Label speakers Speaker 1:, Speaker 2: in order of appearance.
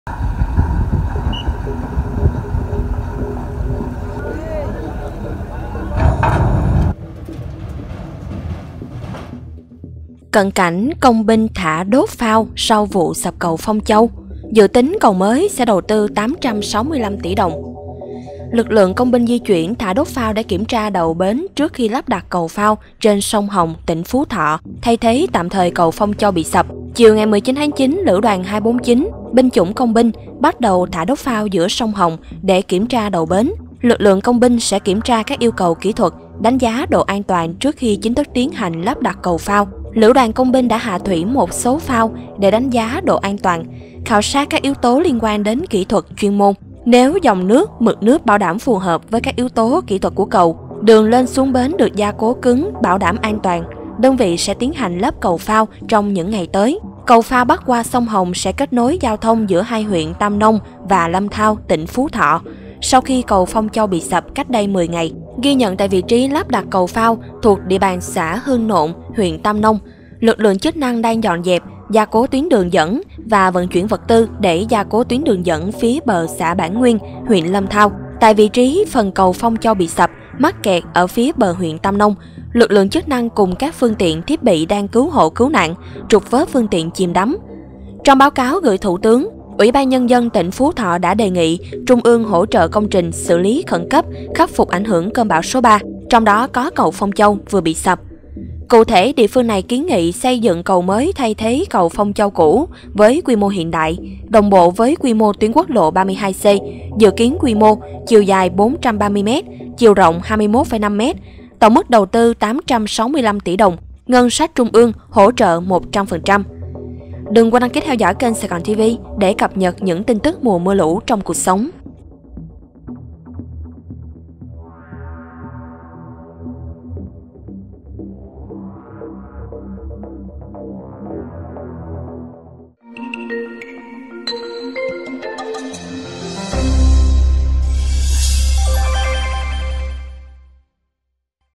Speaker 1: Cận cảnh công binh thả đốt phao sau vụ sập cầu Phong Châu, dự tính cầu mới sẽ đầu tư 865 tỷ đồng. Lực lượng công binh di chuyển thả đốt phao để kiểm tra đầu bến trước khi lắp đặt cầu phao trên sông Hồng, tỉnh Phú Thọ, thay thế tạm thời cầu Phong Châu bị sập. Chiều ngày 19 tháng 9, Lữ đoàn 249, binh chủng công binh bắt đầu thả đốt phao giữa sông Hồng để kiểm tra đầu bến. Lực lượng công binh sẽ kiểm tra các yêu cầu kỹ thuật, đánh giá độ an toàn trước khi chính thức tiến hành lắp đặt cầu phao. Lữ đoàn công binh đã hạ thủy một số phao để đánh giá độ an toàn, khảo sát các yếu tố liên quan đến kỹ thuật chuyên môn. Nếu dòng nước, mực nước bảo đảm phù hợp với các yếu tố kỹ thuật của cầu, đường lên xuống bến được gia cố cứng bảo đảm an toàn, đơn vị sẽ tiến hành lắp cầu phao trong những ngày tới. Cầu phao bắc qua sông Hồng sẽ kết nối giao thông giữa hai huyện Tam Nông và Lâm Thao, tỉnh Phú Thọ. Sau khi cầu Phong Châu bị sập cách đây 10 ngày, ghi nhận tại vị trí lắp đặt cầu phao thuộc địa bàn xã Hương Nộn, huyện Tam Nông, lực lượng chức năng đang dọn dẹp, gia cố tuyến đường dẫn và vận chuyển vật tư để gia cố tuyến đường dẫn phía bờ xã Bản Nguyên, huyện Lâm Thao. Tại vị trí phần cầu Phong Châu bị sập, mắc kẹt ở phía bờ huyện Tam Nông, lực lượng chức năng cùng các phương tiện thiết bị đang cứu hộ cứu nạn, trục vớt phương tiện chìm đắm. Trong báo cáo gửi Thủ tướng, Ủy ban Nhân dân tỉnh Phú Thọ đã đề nghị Trung ương hỗ trợ công trình xử lý khẩn cấp khắc phục ảnh hưởng cơn bão số 3, trong đó có cầu Phong Châu vừa bị sập. Cụ thể, địa phương này kiến nghị xây dựng cầu mới thay thế cầu Phong Châu cũ với quy mô hiện đại, đồng bộ với quy mô tuyến quốc lộ 32C, dự kiến quy mô chiều dài 430m, chiều rộng 21,5m, tổng mức đầu tư 865 tỷ đồng, ngân sách trung ương hỗ trợ 100%. Đừng quên đăng ký theo dõi kênh Sài Gòn TV để cập nhật những tin tức mùa mưa lũ trong cuộc sống.